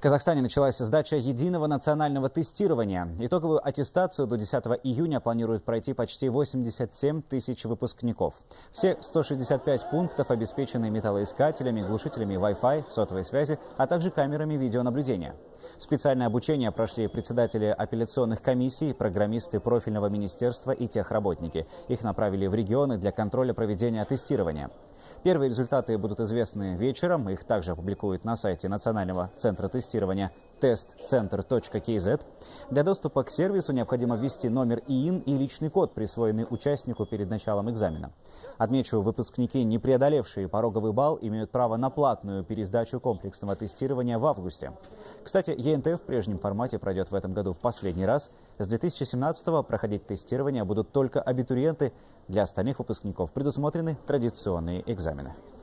Казахстане началась сдача единого национального тестирования. Итоговую аттестацию до 10 июня планируют пройти почти 87 тысяч выпускников. Все 165 пунктов обеспечены металлоискателями, глушителями Wi-Fi, сотовой связи, а также камерами видеонаблюдения. Специальное обучение прошли председатели апелляционных комиссий, программисты профильного министерства и техработники. Их направили в регионы для контроля проведения тестирования. Первые результаты будут известны вечером. Их также опубликуют на сайте Национального центра тестирования testcenter.kz. Для доступа к сервису необходимо ввести номер ИИН и личный код, присвоенный участнику перед началом экзамена. Отмечу, выпускники, не преодолевшие пороговый балл, имеют право на платную пересдачу комплексного тестирования в августе. Кстати, ЕНТ в прежнем формате пройдет в этом году в последний раз. С 2017-го проходить тестирование будут только абитуриенты. Для остальных выпускников предусмотрены традиционные экзамены.